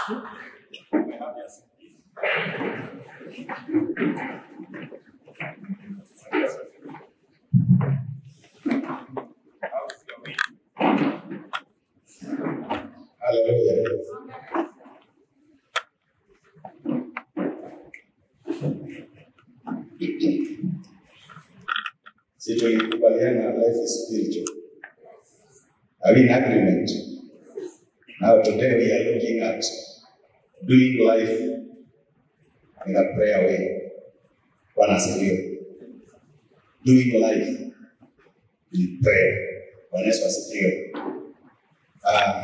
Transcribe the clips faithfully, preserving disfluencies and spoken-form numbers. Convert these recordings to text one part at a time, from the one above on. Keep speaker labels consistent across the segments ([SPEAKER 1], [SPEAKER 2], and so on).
[SPEAKER 1] Hallelujah. See, to Kubaliana, life is spiritual. Are we in agreement? Now today we are looking at doing life in a prayer way. Bwana asifiwe. Doing life in prayer. Bwana Yesu asifiwe. Uh,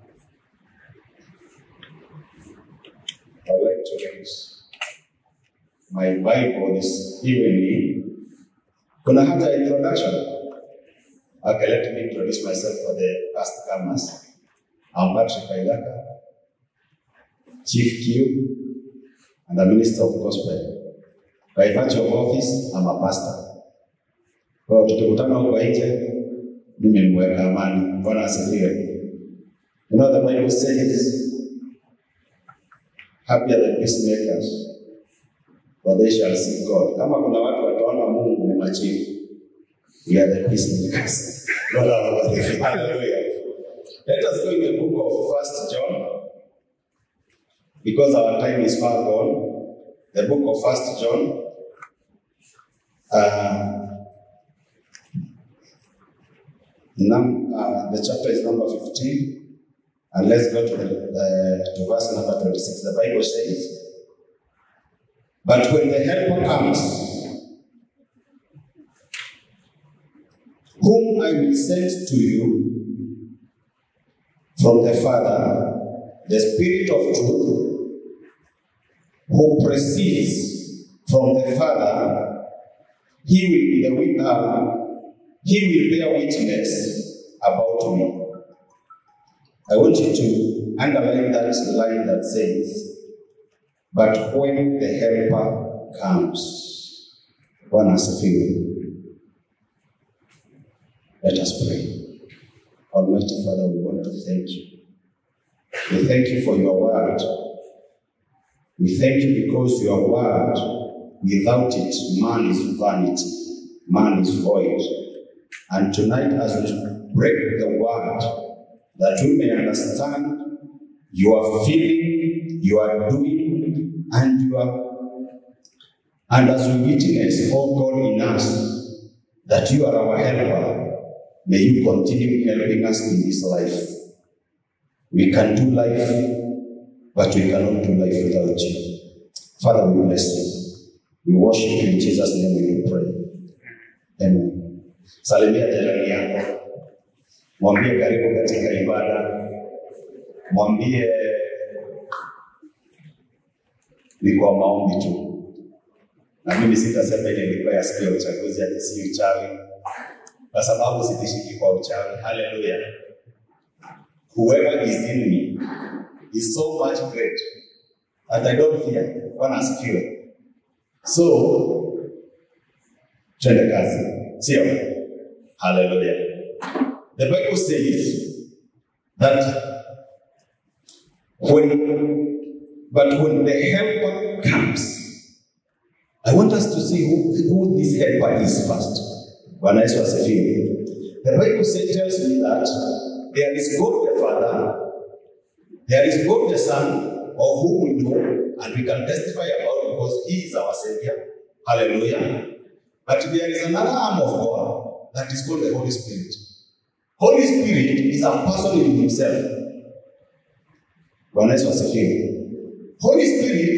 [SPEAKER 1] I would like to read my Bible this evening. Kuna hata introduction. Okay, let me introduce myself for the past comers. I'm Patrick Kailaka, Chief Q, and the Minister of Gospel. By virtue of office, I'm a pastor. Kwa tukikutana huko nje, mimi ni mweka amani. Bwana asifiwe. You know, the Bible says, happy are the peacemakers, for they shall see God. Kama kuna watu wataona Mungu ni machifu, we are the peacemakers. Hallelujah. Let us go in the book of First John, because our time is far gone. The book of First John, uh, num, uh, the chapter is number fifteen. And let's go to, the, uh, to verse number twenty-six. The Bible says, but when the helper comes, whom I will send to you from the Father, the Spirit of truth, who proceeds from the Father, he will be the witness, he will bear witness about me. I want you to underline that line that says, but when the helper comes. Bwana asifiwe. Let us pray. Almighty Father, we want to thank you. We thank you for your word. We thank you because your word, without it, man is vanity, man is void. And tonight, as we break the word, that we may understand your feeling, your doing, and your, and as we witness, oh God, in us, that you are our helper, may you continue helping us in this life. We can do life, but we cannot do life without you. Father, we bless you. We worship you in Jesus' name we pray. Amen. Salimia jirani yako. Mwambie karibu katika ibada. Mwambie ni kwa maombi tu. Na mimi sitasema ile ilikuwa ya siku ya uchaguzi ati si uchawi. Kwa sababu sitishiki kwa uchawi. Hallelujah. Whoever is in me is so much great that I don't fear. Bwana asifiwe. So, twende kazi. Sio? Hallelujah. The Bible says that when, but when the helper comes, I want us to see who, who this helper is first. Bwana Yesu asifiwe. The Bible says, tells me that there is God the Father, there is God the Son, of whom we know, and we can testify about because He is our Savior. Hallelujah. But there is another arm of God that is called the Holy Spirit. Holy Spirit is a person in himself. Bwana Yesu asifiwe. Holy Spirit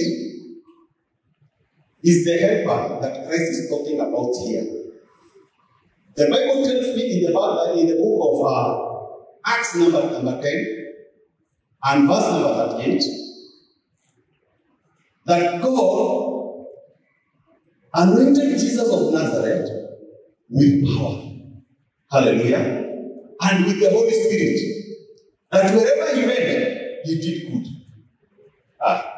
[SPEAKER 1] is the helper that Christ is talking about here. The Bible tells me in the Bible, in the book of uh, Acts number, number ten and verse number thirty-eight that God anointed Jesus of Nazareth with power. Hallelujah. And with the Holy Spirit. That wherever he went, he did good. Ah.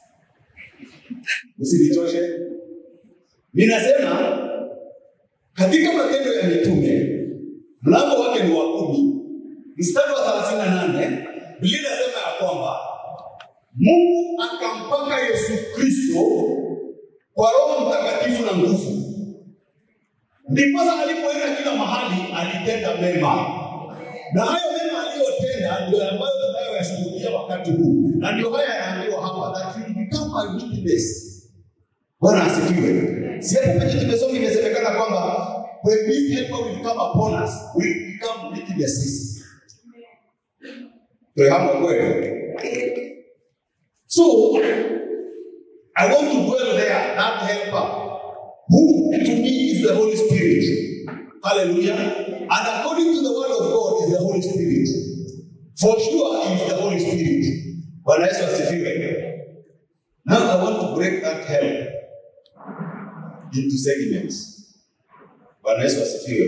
[SPEAKER 1] Usinichoshe. Ninasema katika Matendo ya Mitume mlango wake ni wa kumi mstari wa thelathini na nane Biblia inasema ya kwamba Mungu akampaka Yesu Kristo kwa Roho Mtakatifu na nguvu. Ndipo alipoenda kila mahali alitenda mema. Na hayo mema aliyotenda ndio ambayo tunayoyashuhudia wakati huu. Na ndio haya yanaambiwa hapa that you become a witness. Bwana asifiwe. Si hapo pekee tumesoma imesemekana kwamba when this helper will come upon us, we become witnesses. Ndio hapo kweli. So, I want to dwell there, that helper, who to me is the Holy Spirit. Hallelujah. And according to the word of God is the Holy Spirit. For sure is the Holy Spirit. But let's now I want to break that help into segments. But let's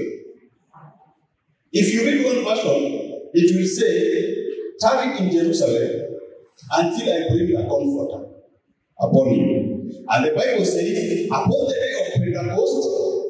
[SPEAKER 1] if you read one version, it will say, tarry in Jerusalem until I bring a comforter upon you. And the Bible says, upon the day of Pentecost,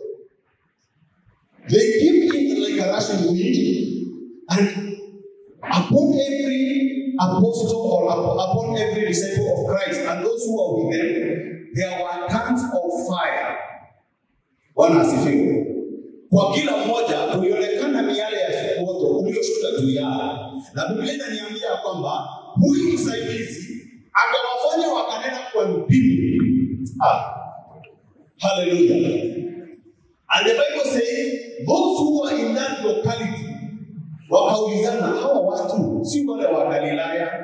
[SPEAKER 1] they came in like a rushing wind, and upon every apostle or upon every disciple of Christ and those who are with them, there were tongues of fire. Bwana asifiwe. Kwa kila mmoja kulionekana miale ya moto uliyoshuka juu yao. Na Biblia inaniambia kwamba huyu msaidizi akawafanya wakanena kwa mbingu. Ah. Hallelujah. And the Bible says those who are in that locality wakaulizana, hawa watu si wale wa Galilaya?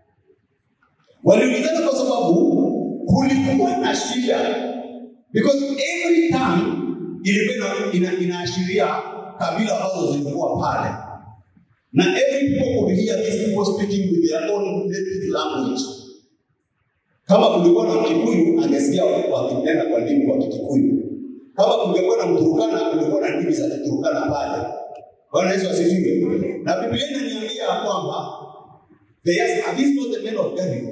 [SPEAKER 1] Waliulizana kwa sababu kulikuwa na shida. Because every time ilikuwa ina inaashiria kabila ambazo zilikuwa pale. Na every people could hear these people speaking with their own native language. Kama kulikuwa na Kikuyu, angesikia wakinena kwa ndimi kwa Kikuyu. Kama kulikuwa na Mturukana, kulikuwa na ndimi za Kiturukana pale. Bwana Yesu asifiwe. Na Biblia inaniambia kwamba there are these not the men of Galilee.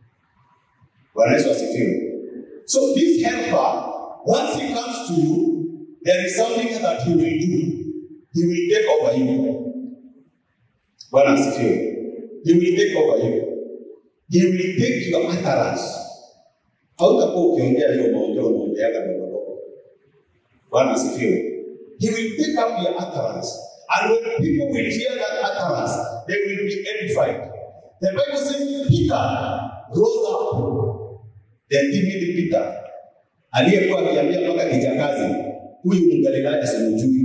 [SPEAKER 1] Bwana Yesu asifiwe. So this helper, once he comes to you, there is something that he will do. He will take over you. Bwana asifiwe. He will take over you. He will take your utterance. Hautakuwa ukiongea hiyo maongeo unaongeaga ndogo. Bwana asifiwe. He will take up your utterance. And when people will hear that utterance, they will be edified. The Bible says Peter rose up. Then Timothy Peter aliyekuwa akiambia mpaka kijakazi, huyu Mgalilaya simjui.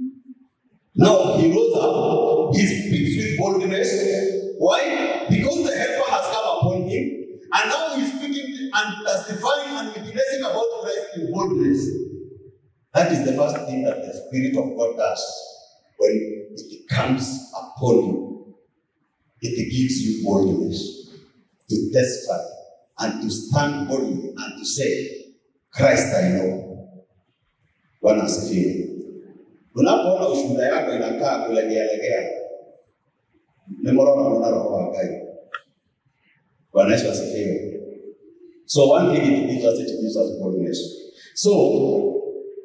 [SPEAKER 1] Now he rose up, he speaks with boldness. Why? Because the helper has come upon him, and now he is speaking and testifying and witnessing about Christ in boldness. That is the first thing that the Spirit of God does when it comes upon you. It gives you boldness to testify and to stand boldly and to say, Christ I know. Bwana asifiwe. Unapoona ushuhuda yako inakaa kulegea-legea, ni morona mwana roho wa Ngai. Bwana Yesu asifiwe. So one thing it gives us, it gives us boldness. So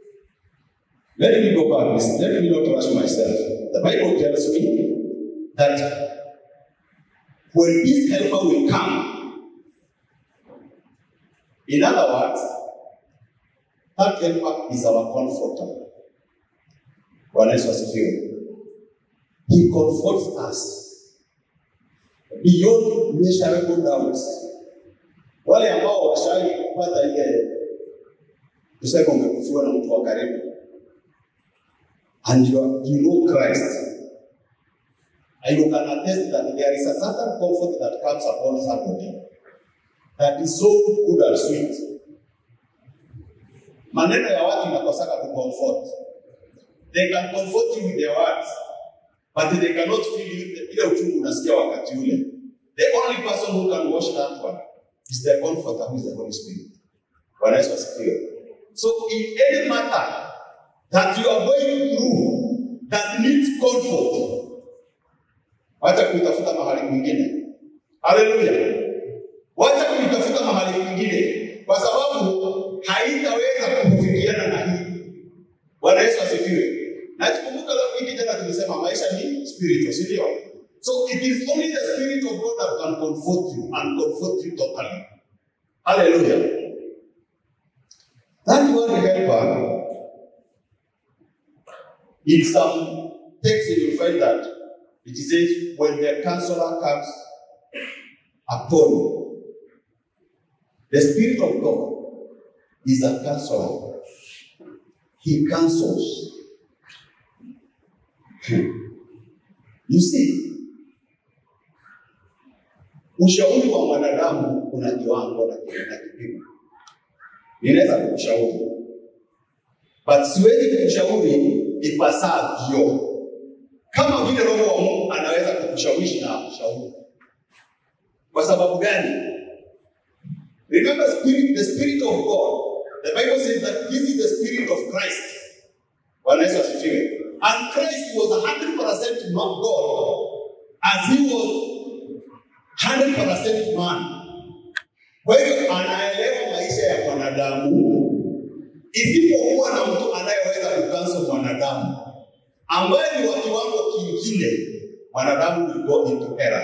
[SPEAKER 1] let me go back. Let me not rush myself. The Bible tells me that when this helper will come, in other words, that helper is our comforter. Bwana Yesu asifiwe. He comforts us beyond measurable doubts. Wale ambao washai kupata ile tuseme umekufiwa na mtu wa karibu, and you, are, you know Christ, and you can attest that there is a certain comfort that comes upon somebody that is so good and sweet. Maneno ya watu inakosaka ku comfort. They can comfort you with their words, but they cannot feel you ile uchungu unasikia wakati ule. The only person who can wash that one is the comforter, who is the Holy Spirit. Bwana Yesu asifiwe. So in any matter that you are going through that needs comfort, wacha kutafuta mahali mwingine. Hallelujah. Wacha kutafuta mahali mwingine kwa sababu haitaweza kufikiana na hii. Bwana Yesu asifiwe. Na tukumbuka leo hii jana tulisema maisha ni spiritual, si ndio? So it is only the Spirit of God that can comfort you and comfort you totally. Hallelujah. That word helper, in some texts you will find that it says, when the counselor comes upon you, the Spirit of God is a counselor. He counsels. You see, ushauri wa mwanadamu una kiwango na kipimo. Ninaweza kukushauri, but siwezi kukushauri ipasavyo. Kama vile Roho wa Mungu anaweza kukushawishi na kushauri. Kwa sababu gani? Remember, spirit, the Spirit of God. The Bible says that this is the Spirit of Christ. Bwana Yesu asifiwe. And Christ was a hundred percent God, as he was hundred percent man. Kwa hivyo anaelewa maisha ya mwanadamu, isipokuwa na mtu anayeweza kukanso mwanadamu ambaye ni wa kiwango kingine, mwanadamu will go into error.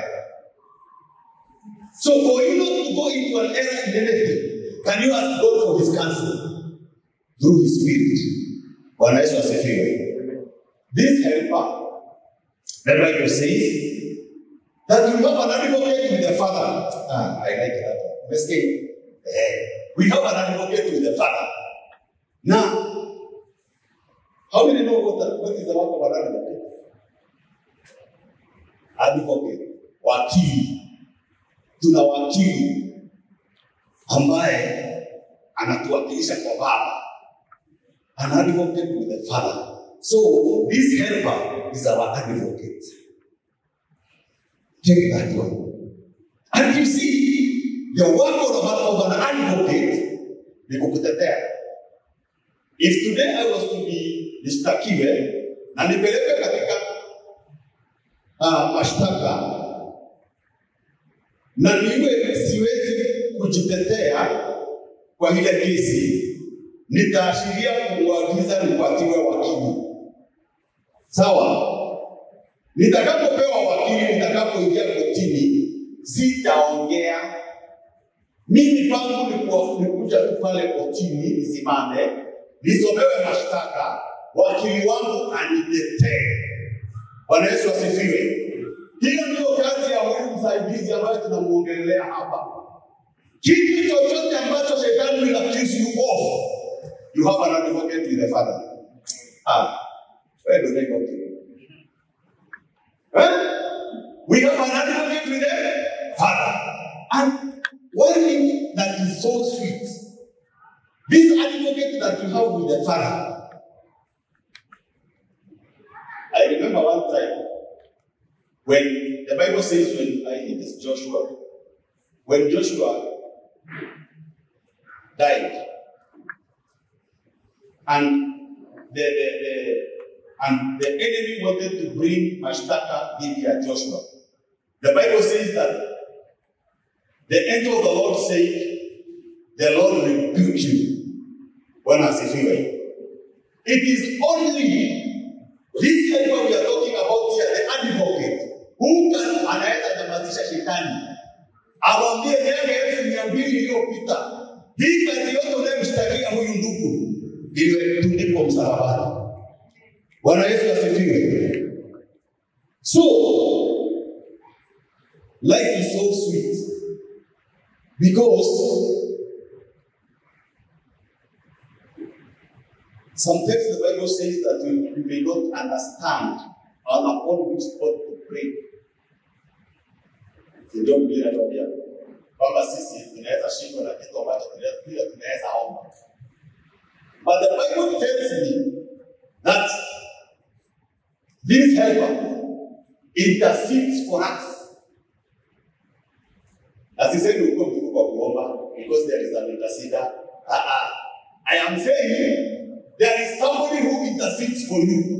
[SPEAKER 1] So for you not to go into an error in anything, can you ask God for his counsel? Through his Spirit. Bwana Yesu asifiwe. This helper, the Bible says that we have an advocate with the Father. Ah, I like that. We have an advocate with the Father. Now, how many know what, the, what is the work of an advocate? Advocate, wakili. Tuna wakili ambaye anatuwakilisha kwa Baba. An advocate with the Father. So, this helper is our advocate. Take that one. And you see, the work of, of an advocate, ni kukutetea. If today I was to be nishtakiwe, na nipeleke katika uh, mashtaka, na niwe siwezi kujitetea kwa ile kesi, nitaashiria kuagiza nipatiwe wakili. Sawa? Nitakapopewa wakili, nitakapoingia kotini, sitaongea. Mimi pangu ni kuja tu pale kotini, nisimame, nisomewe mashtaka, wakili wangu anitetee. Bwana Yesu asifiwe. Hiyo ndio kazi ya huyu msaidizi ambaye tunamuongelea hapa. Kitu chochote ambacho shetani will accuse you of, you have an advocate with the Father. Ah, where do they go to? Huh? We have an advocate with the Father. And one thing that is so sweet, this advocate that you have with the Father. I remember one time when the Bible says, when I think it's Joshua, when Joshua died, and the, the, the and the enemy wanted to bring mashtaka dhidi ya Joshua. The Bible says that the angel of the Lord said, the Lord rebuke you. Bwana asifiwe. It is only this helper we are talking about here, the advocate, who can anaweza nyamazisha shetani. Awambie miaka elfu mia mbili iliyopita, hii kazi yote unayemshtakia huyu ndugu iliyotundikwa msalabani. Bwana Yesu asifiwe. So, life is so sweet because sometimes the Bible says that we, we may not understand and upon which God to pray. Ndio Biblia inatuambia kwamba sisi tunaweza shindwa na kitu ambacho tunaweza omba. But the Bible tells me that this helper intercedes for us. As he said, we come to because there is an interceder. Uh-uh. I am saying there is somebody who intercedes for you.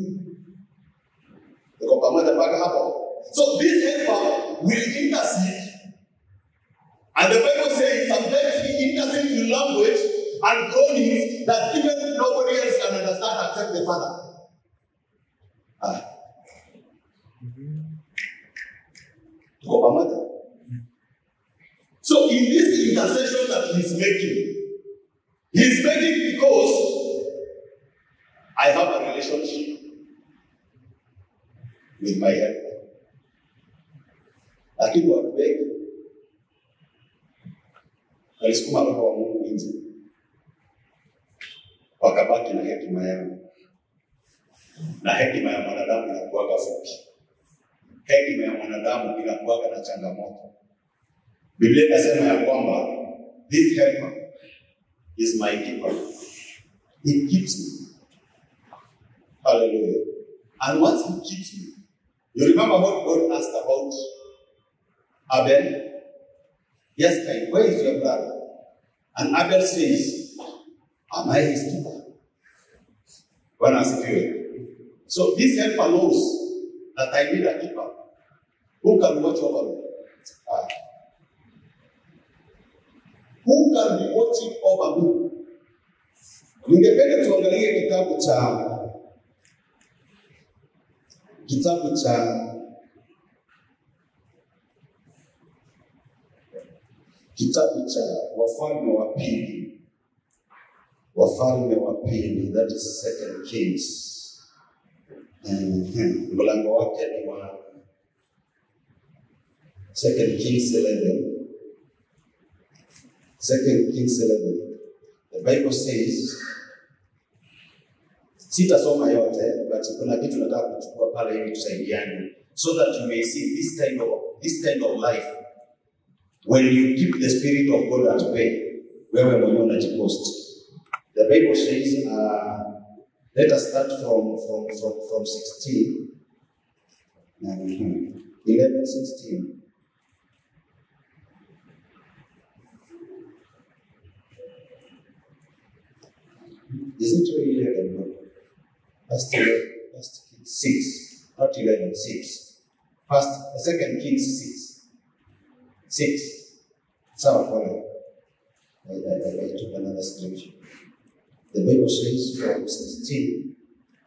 [SPEAKER 1] So this helper will intercede. And the Bible says sometimes he intercedes in language and groanings that even nobody else can understand except the Father. Ah. Tuko pamoja? So in this intercession that he's making, he's making because I have a relationship with my helper. Lakini watu wengi walisukuma roho wa Mungu nje, wakabaki na hekima yao, na hekima ya mwanadamu inakuwa fupi. Hekima ya mwanadamu inakuwa na changamoto. Biblia inasema ya kwamba this helper is my keeper. He keeps me. Hallelujah. And once he keeps me, you remember what God asked about Abel? Yes, Cain, where is your brother? And Abel says, am I his keeper? Bwana asifiwe. So this helper knows that I need a keeper. Who can watch over me? Ah. Who can be watching over me? Ningependa tuangalie kitabu cha kitabu cha kitabu cha Wafalme wa Pili. Wafalme wa Pili, that is Second Kings. Mm-hmm. Mlango wake ni wa Second Kings eleven. Second Kings eleven. The Bible says, sitasoma yote, but kuna kitu nataka kuchukua pale ili tusaidiane, so that you may see this kind of this kind of life. When you keep the Spirit of God at bay, wewe mwenyewe unajipost. The Bible says, uh, let us start from from from from sixteen. Mm-hmm. eleven sixteen. Is it really eleven? No. First eleven, first Kings six, not eleven, six. First, the second Kings six. Six. So, follow. I, I, I, I took another scripture. The Bible says from sixteen.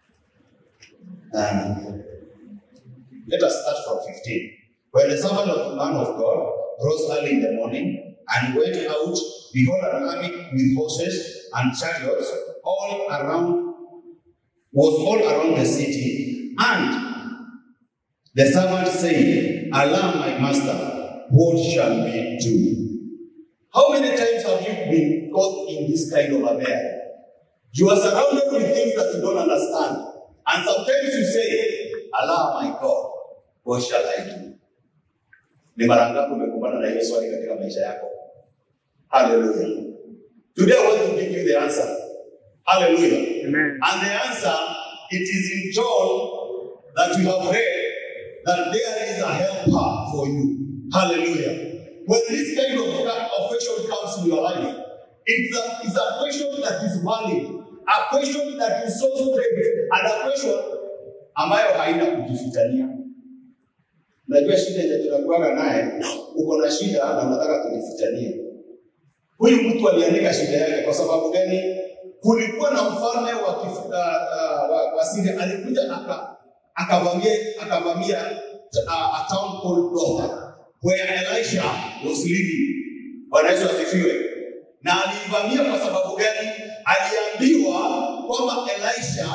[SPEAKER 1] Um, let us start from fifteen. When the servant of the man of God rose early in the morning and went out, behold, an army with horses and chariots all around, was all around the city. And the servant said, Allah, my master, what shall we do? How many times have you been caught in this kind of affair? You are surrounded with things that you don't understand. And sometimes you say, Allah, my God, what shall I do? Ni mara ngapi umekumbana na hiyo swali katika maisha yako? Hallelujah. Today I want to give you the answer. Hallelujah. Amen. And the answer, it is in John that we have read that there is a helper for you. Hallelujah. When this kind of affection comes in your life, it's a, it's a question that is valid, a question that is so straight, and a question ambayo haina kujifitania. Najua shida yenye tunakuwa naye, uko na shida na unataka kujifitania. Huyu mtu aliandika shida yake kwa sababu gani? Kulikuwa na mfalme wa kifuta uh, wa, wa Syria alikuja aka akavamia akavamia uh, a town called Dothan where Elisha was living. Bwana Yesu asifiwe. Na alivamia kwa sababu gani? Aliambiwa kwamba Elisha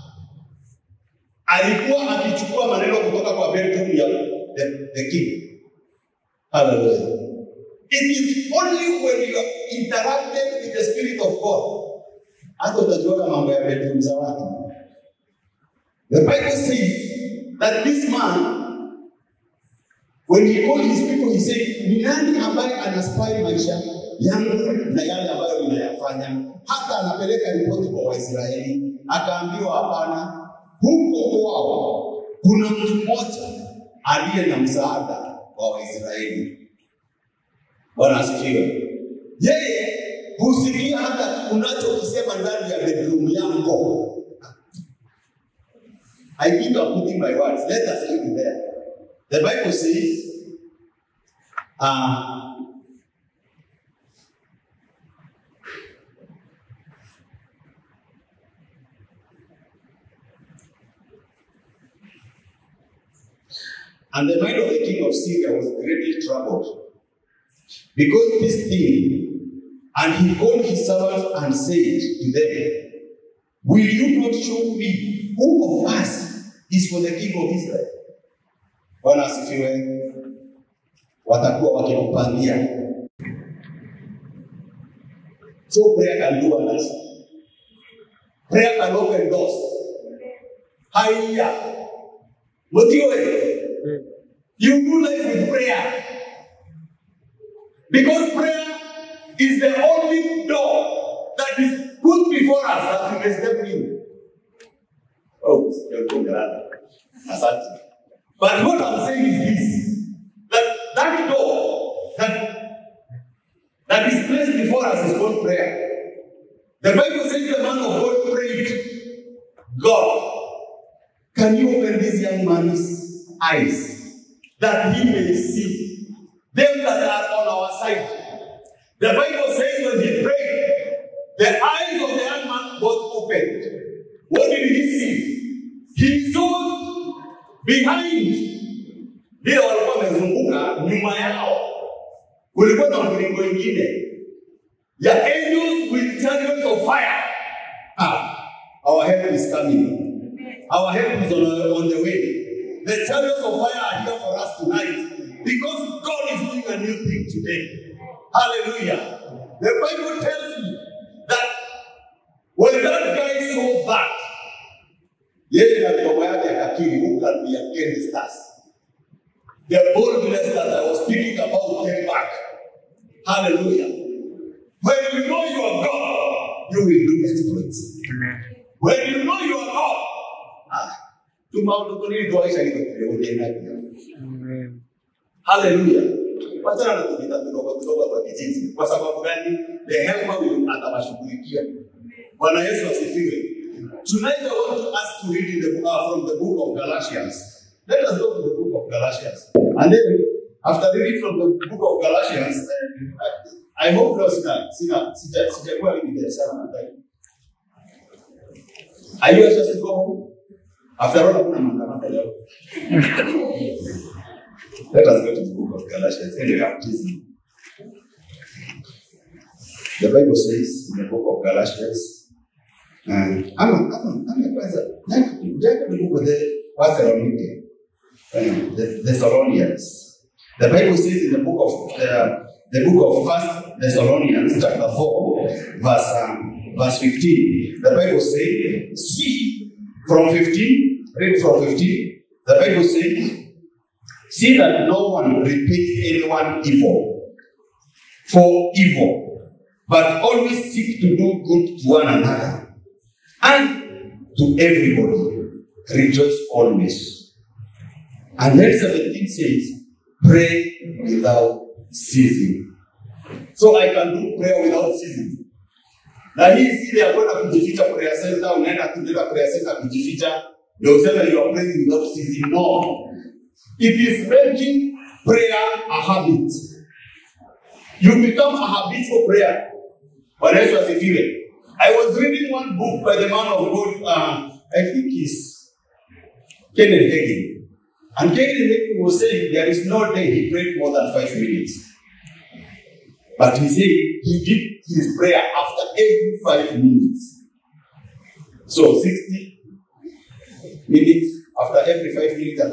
[SPEAKER 1] alikuwa akichukua maneno kutoka kwa bedroom ya the, the king. Hallelujah. It is only when you are interacted with the Spirit of God hata utajua mambo ya bedroom za watu. The Bible says that this man, when he called his people, he said, ni nani ambaye anaspy maisha yangu na yale ambayo ninayafanya? Hata anapeleka ripoti kwa Waisraeli, akaambiwa hapana, huko kwao kuna mtu mmoja aliye na msaada wa Waisraeli. Bwana asifiwe. Yeye husikia hata unachokisema ndani ya bedroom yako. I think I'm putting my words. Let us read there. The Bible says, uh, And the mind of the king of Syria was greatly troubled because this thing, and he called his servants and said to them, will you not show me who of us is for the king of Israel? Bwana asifiwe. Watakuwa wakikupangia. So prayer can do wonders. Prayer can open doors. Hallelujah. You do life with prayer. Because prayer is the only door that is put before us that we may step in. Oh, you're going to But what I'm saying is this, that that door that, that is placed before us is called prayer. The Bible says the man of God prayed, God, can you open this young man's eyes that he may see them that are on our side? The Bible says when he prayed, the eyes of the young man was opened. What did he see? He saw behind vile walikuwa wamezunguka nyuma yao kulikuwa na mlingo mwingine ya angels with chariots of fire. Ah, our help is coming. Our help is on, on the way. The chariots of fire are here for us tonight because God is doing a new thing today. Hallelujah. The Bible tells me that when that guy saw that, yeye na baba yake akakiri, who can be against us? The boldness that I was speaking about came back. Hallelujah. When you know you are God, you will do exploits. When you know you are God, hallelujah. Wachana na kupita kidogo kidogo kwa kijiji. Kwa sababu gani? The helper will atawashughulikia. Bwana Yesu asifiwe. Tonight I want to ask to read in the, uh, from the book of Galatians. Let us go to the book of Galatians. And then, after reading from the book of Galatians, I, I hope those guys, see that, see that, see that, well, in the sermon time. Are you anxious to go home? After all, I'm going to let us go to the book of Galatians. Anyway, I'm teasing. The Bible says in the book of Galatians, and I'm I'm I'm a present. Jacob the book of the Thessalonians, the Thessalonians. The Bible says in the book of the the book of First Thessalonians, chapter four, verse um, verse fifteen. The Bible says, "See from fifteen, read from fifteen." The Bible says, "See that no one repeats anyone evil for evil, but always seek to do good to one another. And to everybody, rejoice always." And then seventeen says, "Pray without ceasing." So I can do prayer without ceasing. Now he see they are going to kujificha prayer center, unaenda kujificha prayer center kujificha. They will say that you are praying without ceasing. No. It is making prayer a habit. You become a habitual prayer. But that's what I feel. I was reading one book by the man of God, uh, I think it's Kenneth Hagin. And Kenneth Hagin was saying there is no day he prayed more than five minutes. But he said he did his prayer after every five minutes. So sixty minutes after every five minutes.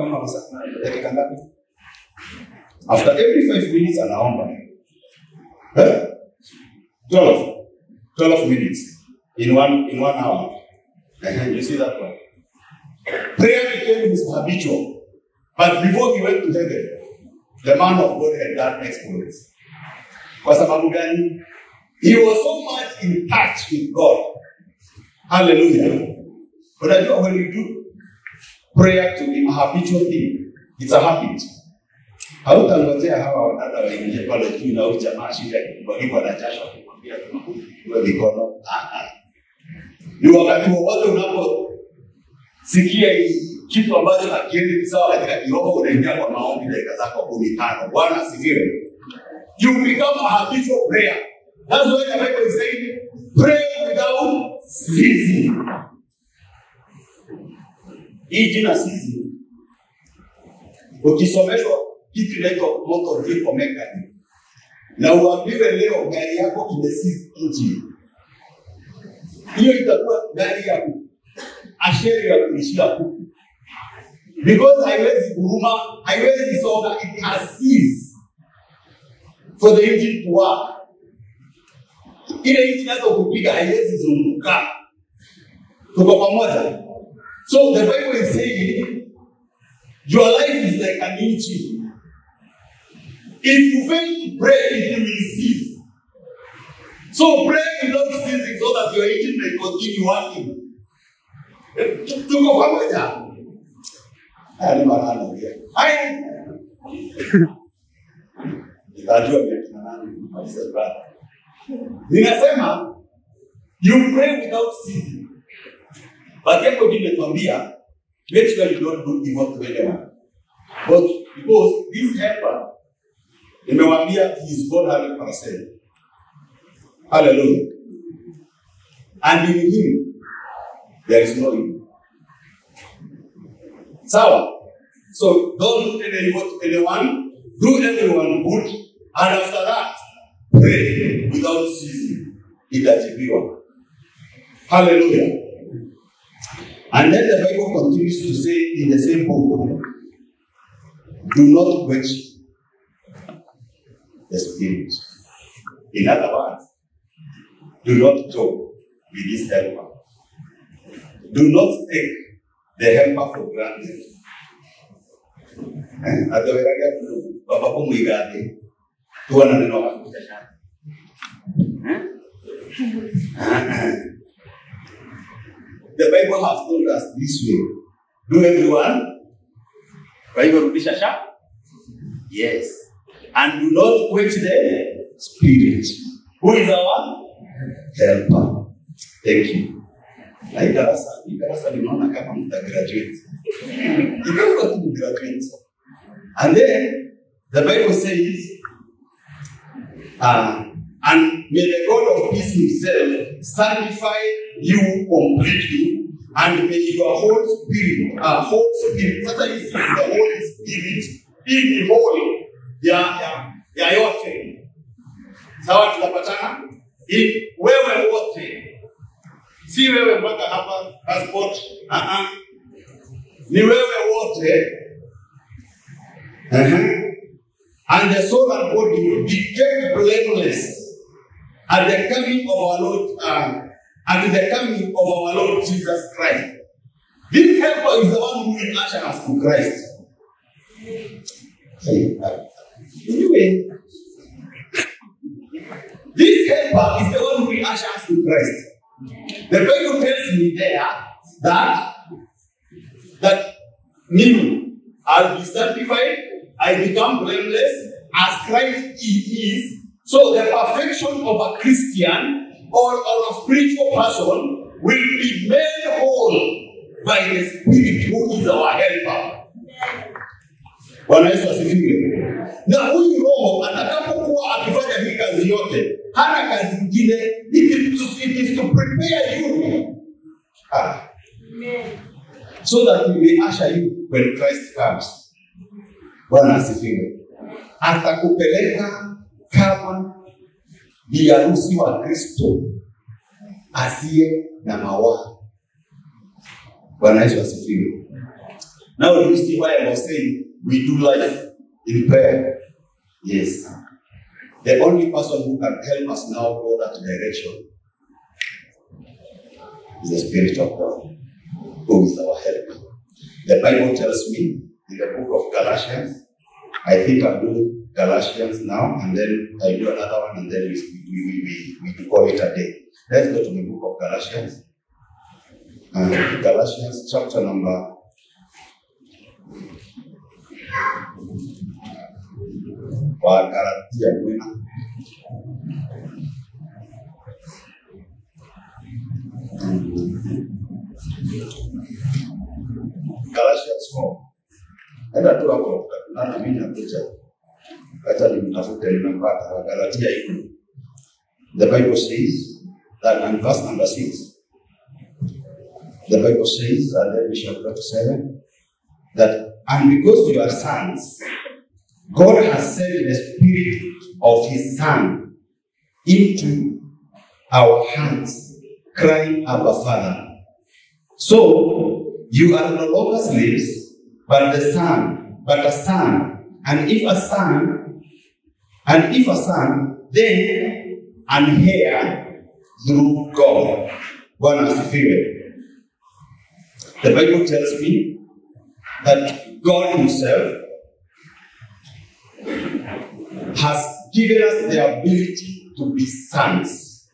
[SPEAKER 1] After every five minutes, anaomba. Huh? Twelve. Twelve minutes in one in one hour. You see that one? Prayer became his habitual. But before he went to heaven, the man of God had done exploits. Kwa sababu gani? He was so much in touch with God. Hallelujah. But I know when you do prayer to be a habitual thing, it's a habit. Hautangojea hawa wadada waingie pale juu na ujamaa shida walikuwa na jasho kumwambia kwa mikono. Ni wakati wowote unaposikia kitu ambacho hakiendi sawa katika kiroho, unaingia kwa maombi dakika zako kumi tano. Bwana asifiwe. You become a habitual prayer. That's why the Bible is saying, pray without ceasing. Hii jina ceasing Ukisomeshwa kitu inaitwa motor vehicle mechanic na uambiwe leo gari yako kimesisi engine, hiyo itakuwa gari ya asheri ya kuishia kuku, because haiwezi kuruma, haiwezi songa, it has ceased for the engine to work. Ile engine hata ukipiga haiwezi zunguka. Tuko pamoja? So the Bible is saying your life is like an engine. If you fail to pray, it will cease. So pray without ceasing so that your engine may continue working. Tuko pamoja? Haya ni maana pia. Haya. Nitajua mimi nani maliza. Ninasema you pray without ceasing. But hapo nimetuambia make sure you don't do evil to anyone. But because this helper, nimewambia he is God one hundred percent. Hallelujah. And in him there is no evil. Sawa. So don't do any evil to anyone. Do everyone good. And after that, pray without ceasing. Itajibiwa. Hallelujah. And then the Bible continues to say in the same book, do not quench the spirit. In other words, do not joke with this helper. Do not take the helper for granted. The Bible has told us this way. Do everyone? Bible Rudishasha? Yes. And do not quench the spirit. Who is our helper? Thank you. Na idarasa, idarasa linaona kama mtagraduate. Ikawa tu graduate. And then the Bible says, uh, and may the God of peace himself sanctify you completely, and may your whole spirit, uh, whole spirit, sasa you see the Holy Spirit, in the whole, ya, ya, ya yote. Sawa tutapatana? In wewe wote. Si wewe mpaka hapa, passport, uh-uh. Ni wewe wote. Uh-huh. And the soul and body be kept blameless at the coming of our Lord, uh, at the coming of our Lord Jesus Christ. This helper is the one who will usher us to Christ. Anyway, this helper is the one who will usher us to Christ. The Bible tells me there that that me, I'll be sanctified, I become blameless as Christ is. So the perfection of a Christian or, or a spiritual person will be made whole by the Spirit who is our helper. Bwana Yesu asifiwe. Na huyu roho atakapokuwa akifanya hii kazi yote, hana kazi nyingine, it is to, it is to prepare you. Ah. So that he may usher you when Christ comes. Bwana asifiwe. Atakupeleka kama bi harusi wa Kristo asiye na mawaa. Bwana Yesu asifiwe. Now do you see why I was saying we do life in prayer? Yes. The only person who can help us now go that direction is the Spirit of God, who is our helper. The Bible tells me in the book of Galatians, I think I'll do Galatians now, and then I do another one, and then we, we, we, we, we call it a day. Let's go to the book of Galatians. Uh, Galatians chapter number Galatia mwena. Galatians four. Enda tu hapo na mimi nakuja. Hata nimtafute nimempata Galatia iko. The Bible says that in verse number six. The Bible says, and then we shall go to seven, that and because you are sons, God has sent the Spirit of His Son into our hearts, crying, Abba, Father. So, you are no longer slaves, but the son, but a son. And if a son, and if a son, then an heir through God. Bwana asifiwe. The Bible tells me that God Himself has given us the ability to be sons.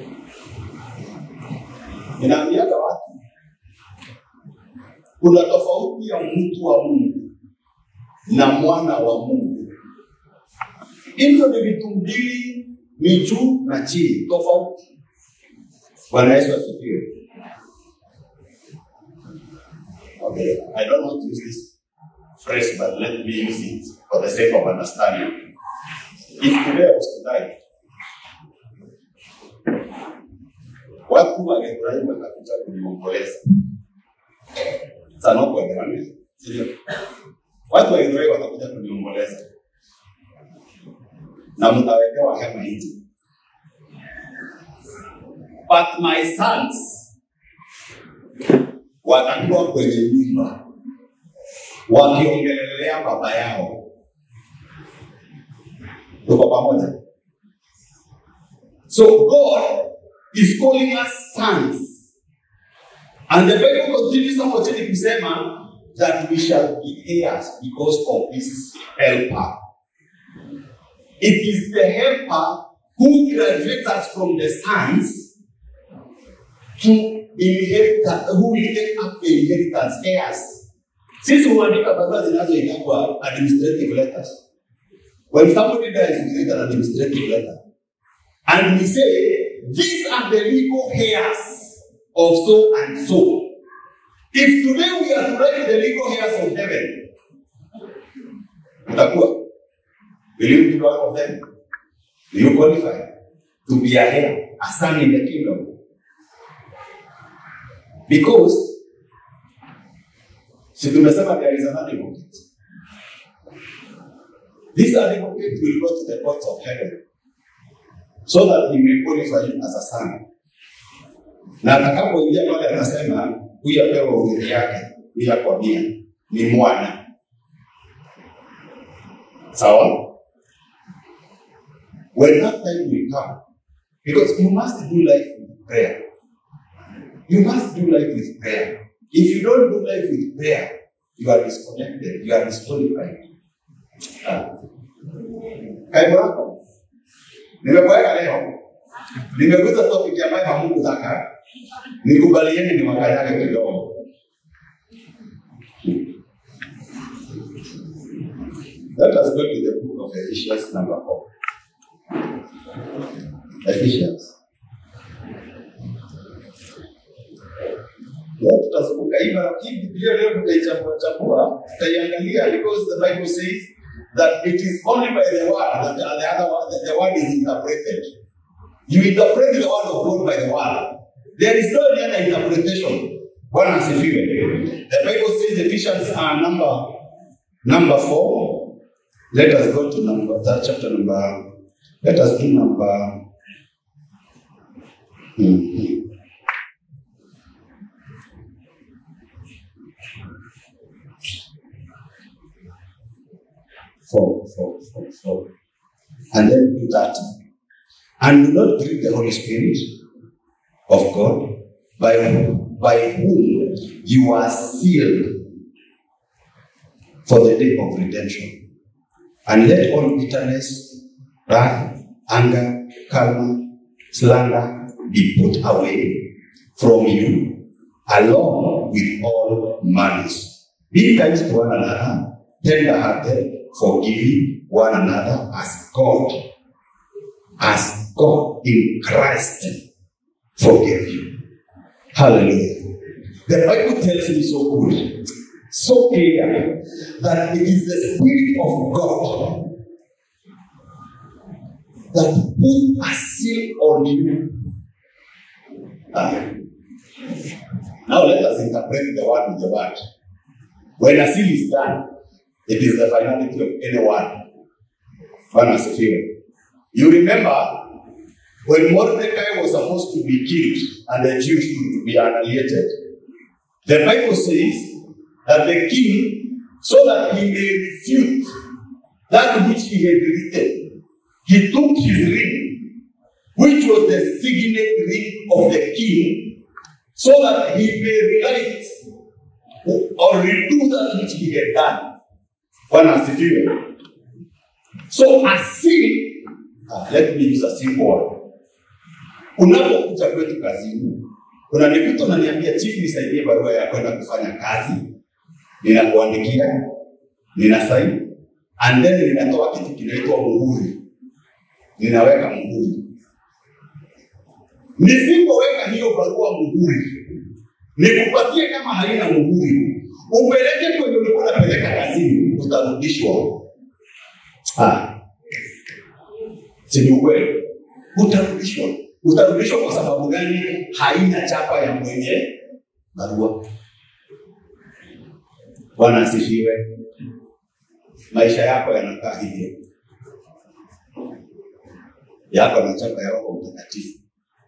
[SPEAKER 1] Inaambiaga watu kuna tofauti ya mtu wa Mungu na mwana wa Mungu. Hizo ni vitu mbili, ni juu na chini, tofauti. Bwana Yesu asifiwe. Okay, I don't want to use this phrase, but let me use it for the sake of understanding. If today I was to die, watu wangefurahi wakakuja kuniomboleza. Sana kwa jamii. Sio. Watu wangefurahi wakakuja kuniomboleza. Na mtawekewa hema hizi. But my sons watakuwa kwenye nyumba wakiongelelea baba yao. Tuko pamoja. So God is calling us sons. And the Bible continues to say that we shall be heirs because of this helper. It is the helper who graduates us from the sons to inherit, who will take up the inheritance, heirs. Since we are barua zinazoitwa administrative letters. When somebody dies, we get an administrative letter. And we say, these are the legal heirs of so and so. If today we are to write the legal heirs of heaven, will you be one of them? Do you qualify to be a heir, a son in the kingdom? Because, si tumesema there is an advocate. This advocate will go to the courts of heaven so that he may qualify you as a son. Na atakapoingia pale anasema huyu apewa urithi yake, huyu akwambia ni mwana. Sawa? When that time will come, because you must do life with prayer. You must do life with prayer. If you don't do life with prayer, you are disconnected, you are disqualified. Kaibu wako. Nimekuweka leo. Nimeguza topic ambayo hamkutaka. Nikubalieni ni wakanyage kidogo. Let us go to the book of Ephesians number four. Ephesians. Yeah, tutazunguka hivi hii Biblia leo tutaichambua chambua, tutaiangalia because the Bible says that it is only by the word that the other one, that the word is interpreted. You interpret the word of God by the word. There is no other interpretation. Bwana asifiwe. The Bible says Ephesians uh, number number four. Let us go to number that chapter number. Let us do number. Mm-hmm. Four, four, four, four. And then do that. And do not grieve the Holy Spirit of God, by whom, by whom you are sealed for the day of redemption. And let all bitterness, wrath, anger, calm, slander be put away from you, along with all malice. Be kind to one another, tender-hearted, forgiving one another as God, as God in Christ forgave you. Hallelujah. The Bible tells me so good, so clear, that it is the Spirit of God that put a seal on you. Ah. Now let us interpret the word with the word. When a seal is done, it is the finality of any word. Bwana asifiwe. You remember when Mordecai was supposed to be killed and the Jews to be annihilated, the Bible says that the king, so that he may refute that which he had written, he took his ring, which was the signet ring of the king, so that he may write or redo that which he had done. Bwana asifiwe. So a seal, uh, let me use a simple one. Unapokuja kwetu kazini, unanikuta unaniambia chief nisaidie barua ya kwenda kufanya kazi, ninakuandikia, ninasaini, and then ninatoa kitu kinaitwa muhuri. Ninaweka muhuri. Nisipoweka hiyo barua muhuri, nikupatie kama haina muhuri, upeleke kwenye ulikuwa unapeleka kazini, utarudishwa. Ah. Si ukweli? Utarudishwa. Utarudishwa kwa sababu gani? Haina chapa ya mwenye barua. Bwana asifiwe. Maisha yako yanakaa hivyo. Yako na chapa ya Roho Mtakatifu.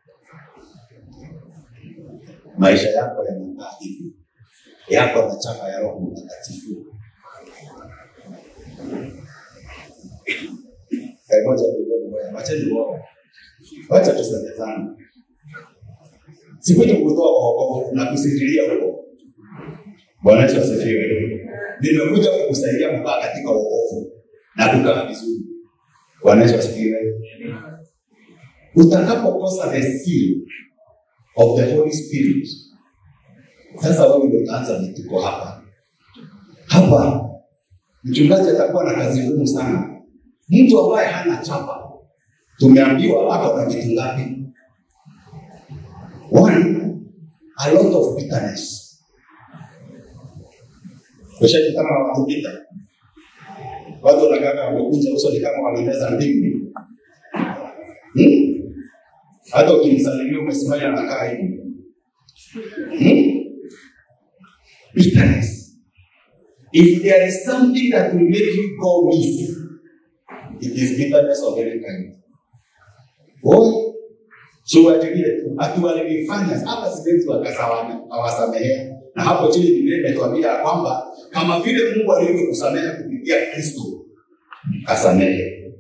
[SPEAKER 1] Maisha yako yanakaa hivyo. Yako na chapa ya Roho Mtakatifu. Kaya moja kwa wacha ni wao. Wacha tusemezane. Sikuja kutoa wokovu na kusikilia huko. Bwana Yesu asifiwe. Nimekuja kukusaidia kukaa katika wokovu na kukaa vizuri. Bwana Yesu asifiwe. Utakapokosa the seal of the Holy Spirit, sasa wewe ndio utaanza vituko hapa. Hapa mchungaji atakuwa na kazi ngumu sana. Mtu ambaye hana chapa, tumeambiwa hapo na vitu ngapi? One, a lot of bitterness. Ushaji kama watu bitter. Watu wanakaa wamekuja uso ni kama walimeza ndimi. Hmm? Hata ukimsalimia umesimama anakaa hivi. Hmm? Bitterness. If there is something that will make you go miss, it is bitterness of any kind. Boy, so wategile tu, atuwalifanya, hapa sidentu wakasawana, awasamehea. Na hapo chini Biblia imetuambia kwamba kama vile Mungu alivyokusamehe kupitia Kristo, kasamehe.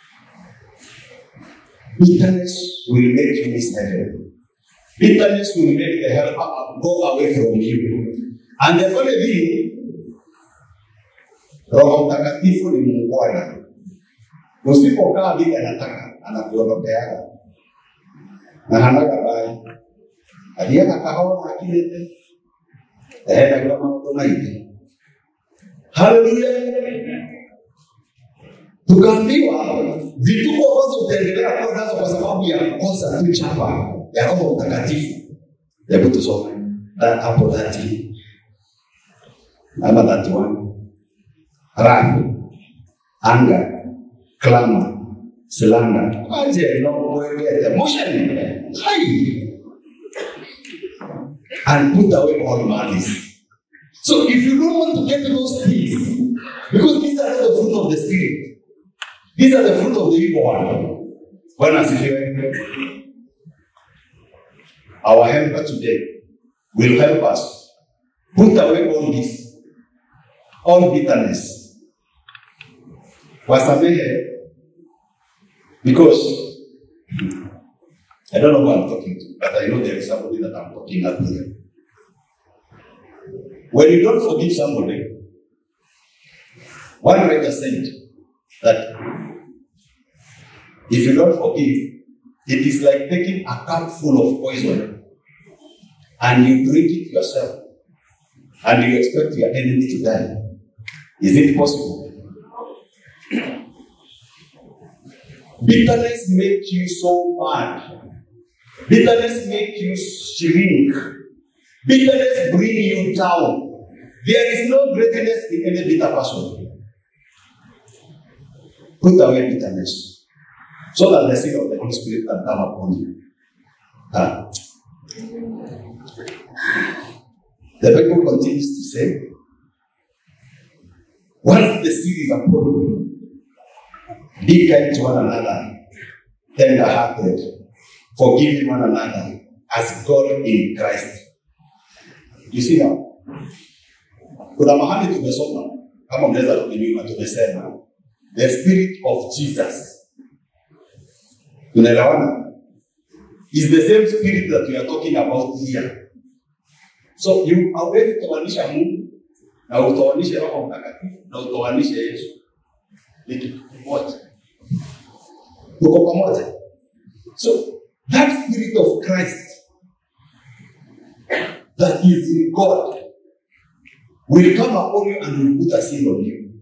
[SPEAKER 1] Bitterness will make you miss heaven. Bitterness will make the helper go away from you. And the funny thing, Roho Mtakatifu ni muungwana. Usipokaa vile anataka, anakuondokeaga. Na hanaga bai. Aliaka kahawa akilete. Ehenda kama mambo maiti. Hallelujah. Tukaambiwa vituko ambazo utaendelea kuwa nazo kwa sababu ya kosa tu chapa ya Roho Mtakatifu. Hebu tusome hapo thelathini. Ama thelathini na moja. Wrath, anger, clamor, slander. Aje no kueleza emotion. Hai. And put away all malice. So if you don't want to get those things, because these are not the fruit of the Spirit, these are the fruit of the evil one. Bwana asifiwe. Our helper today will help us put away all this, all bitterness. Wasamehe, because I don't know who I'm talking to, but I know there is somebody that I'm talking up with. When you don't forgive somebody, one writer said that if you don't forgive, it is like taking a cup full of poison and you drink it yourself and you expect your enemy to die. Is it possible? Bitterness makes you so mad. Bitterness makes you shrink. Bitterness brings you down. There is no greatness in any bitter person. Put away bitterness so that the seal of the Holy Spirit can come upon you. Ah. The Bible continues to say Once the seal is upon you, be kind to one another, tender-hearted, forgiving one another, as God in Christ. You see now? Kuna mahali tumesoma, kama mnaweza kunyuma tumesema, the spirit of Jesus. Tunaelewana? Is the same spirit that we are talking about here. So you hawezi kutoanisha Mungu na utoanishe Roho Mtakatifu na utoanishe Yesu. Ni kitu kimoja. Tuko pamoja. So that spirit of Christ that is in God will come upon you and will put a seal on you.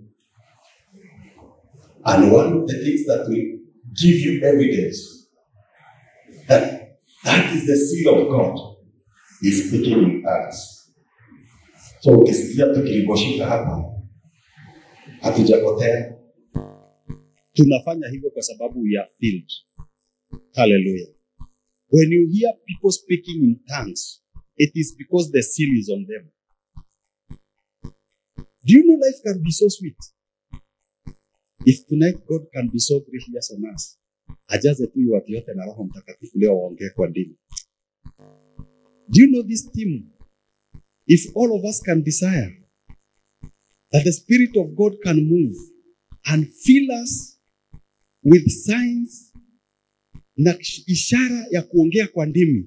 [SPEAKER 1] And one of the things that will give you evidence that that is the seal of God is speaking in us. So ukisikia tukiliposhika hapa, hatujapotea. Tunafanya hivyo kwa sababu we are filled. Hallelujah. When you hear people speaking in tongues, it is because the seal is on them. Do you know life can be so sweet? If tonight God can be so gracious on us, ajaze tu watu yote na Roho Mtakatifu leo waongee kwa ndimi. Do you know this theme? If all of us can desire that the Spirit of God can move and fill us with signs na ishara ya kuongea kwa ndimi,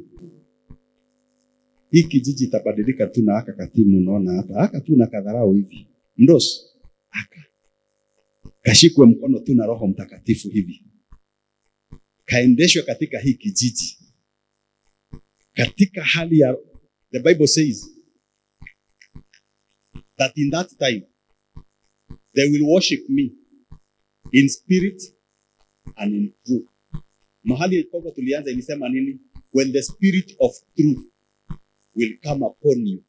[SPEAKER 1] hii kijiji itabadilika tu na aka katimu. Unaona hapa aka tu na kadharau hivi ndosi aka kashikwe mkono tu na Roho Mtakatifu hivi, kaendeshwe katika hii kijiji katika hali ya, the Bible says that in that time they will worship me in spirit and in truth. Mahali kwa tulianza ilisema nini? When the spirit of truth will come upon you.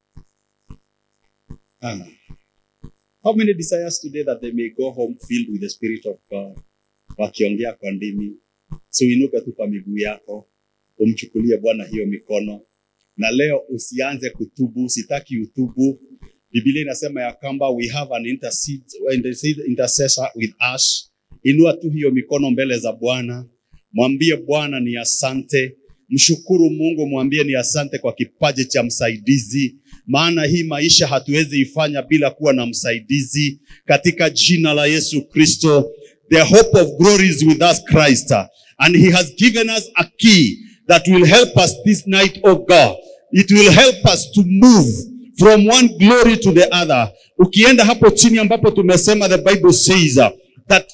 [SPEAKER 1] Ah. How many desires today that they may go home filled with the Spirit of God? Wakiongea kwa ndimi. So inuka tu kwa miguu yako, umchukulie Bwana hiyo mikono. Na leo usianze kutubu, sitaki utubu. Biblia inasema ya kwamba we have an intercessor with us. Inua tu hiyo mikono mbele za Bwana. Mwambie Bwana ni asante. Mshukuru Mungu, mwambie ni asante kwa kipaji cha msaidizi. Maana hii maisha hatuwezi ifanya bila kuwa na msaidizi. Katika jina la Yesu Kristo, the hope of glory is with us, Christ. And he has given us a key that will help us this night, oh God. It will help us to move from one glory to the other. Ukienda hapo chini ambapo tumesema, the Bible says uh, that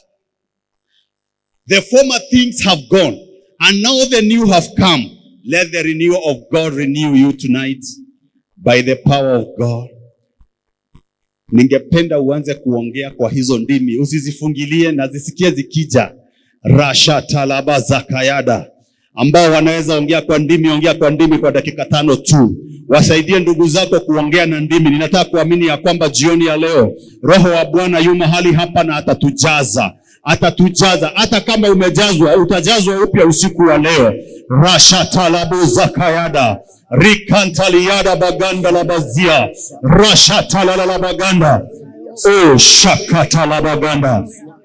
[SPEAKER 1] the former things have gone and now the new have come. Let the renewal of God renew you tonight by the power of God. Ningependa uanze kuongea kwa hizo ndimi. Usizifungilie na zisikie zikija. Rasha talaba zakayada. Ambao wanaweza ongea kwa ndimi, ongea kwa ndimi kwa dakika tano tu. Wasaidie ndugu zako kuongea na ndimi. Ninataka kuamini ya kwamba jioni ya leo Roho wa Bwana yu mahali hapa na atatujaza. Atatujaza. Hata kama umejazwa, utajazwa upya usiku wa leo. Rasha talabu zakayada. Rikantaliyada baganda la bazia. Rasha talala la baganda. Oh, shakata la baganda.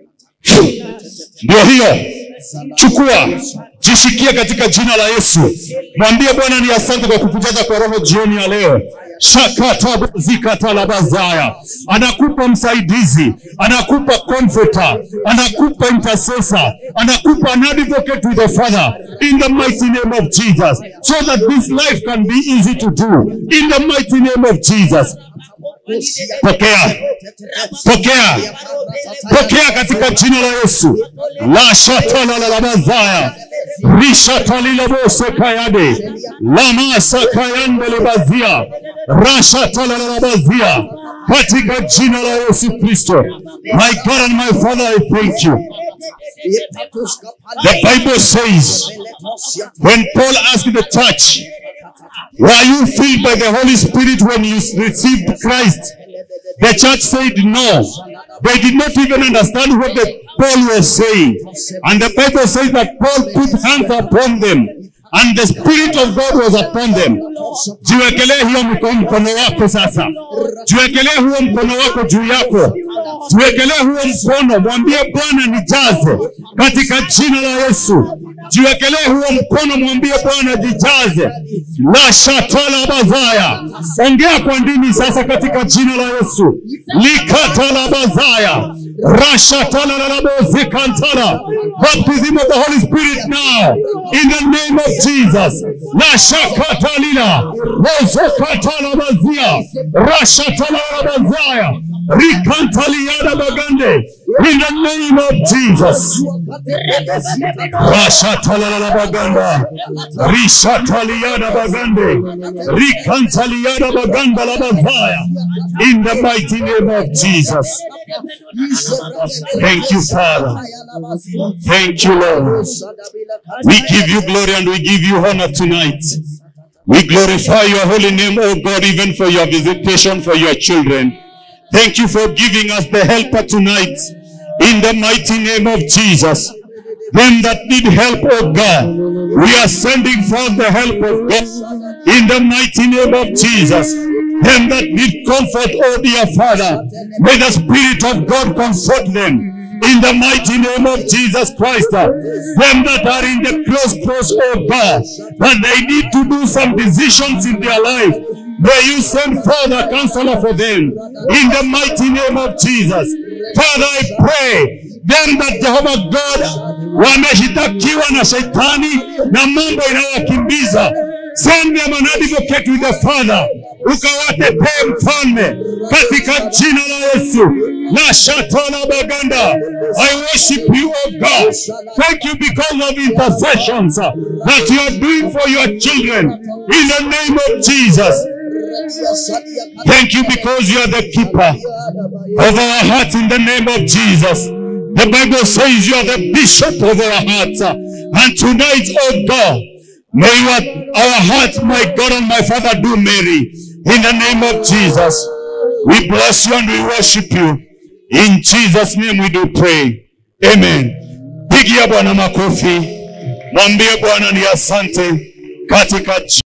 [SPEAKER 1] Ndio hiyo. Chukua. Jisikie katika jina la Yesu. Mwambie Bwana ni asante kwa kukujaza kwa Roho jioni ya leo. Shakata zikata la bazaya. Anakupa msaidizi, anakupa comforter, anakupa intercessor, anakupa an advocate with the Father in the mighty name of Jesus, so that this life can be easy to do in the mighty name of Jesus. Pokea, pokea, pokea katika jina la Yesu. La shatala la bazaya. Rishatalila bose kayade. Lama sakayande libazia. Rashatala la bazia. Katika jina la Yesu Kristo. My God and my Father, I thank you. The Bible says, when Paul asked the church, were you filled by the Holy Spirit when you received Christ? The church said no. They did not even understand what the Paul was saying. And the Bible says that Paul put hands upon them, and the Spirit of God was upon them. Jiwekelee hiyo mkono wako sasa. Jiwekelee huo mkono wako juu yako.
[SPEAKER 2] Jiwekelee huo mkono, mwambie Bwana nijaze katika jina la Yesu. Jiwekelee huo mkono, mwambie Bwana jijaze. La shatala bazaya. Ongea kwa ndimi sasa katika jina la Yesu. Likatala bazaya. Rashatala la bozikantala. Baptism of the Holy Spirit now. In the name of Jesus. La shakatalila. Bozokatala bazia. Rashatala la bazaya. Rikantaliada bagande. In the name of Jesus. Rashatala baganda. Rishataliada bagande. Rikantaliada baganda la bazaya. In the mighty name of Jesus. Thank you, Father. Thank you, Lord. We give you glory and we give you honor tonight. We glorify your holy name, O God, even for your visitation for your children. Thank you for giving us the helper tonight. In the mighty name of Jesus. Them that need help, O God, we are sending forth the help of God. In the mighty name of Jesus. Them that need comfort, O dear Father, may the Spirit of God comfort them. In the mighty name of Jesus Christ. Them that are in the close cross, O God, and they need to do some decisions in their life, may you send forth a counselor for them. In the mighty name of Jesus. Father, I pray them that Jehovah God wameshitakiwa na shetani na mambo inayokimbiza. Send them an advocate with the Father. Ukawatetee mfalme katika jina la Yesu. La shatana baganda. I worship you, O God. Thank you because of intercessions that you are doing for your children. In the name of Jesus. Thank you because you are the keeper of our hearts in the name of Jesus. The Bible says you are the bishop of our hearts. And tonight, oh God, may what our hearts, my God and my Father, do merry. In the name of Jesus, we bless you and we worship you. In Jesus' name we do pray. Amen. Pigia Bwana makofi. Mwambie Bwana ni asante katika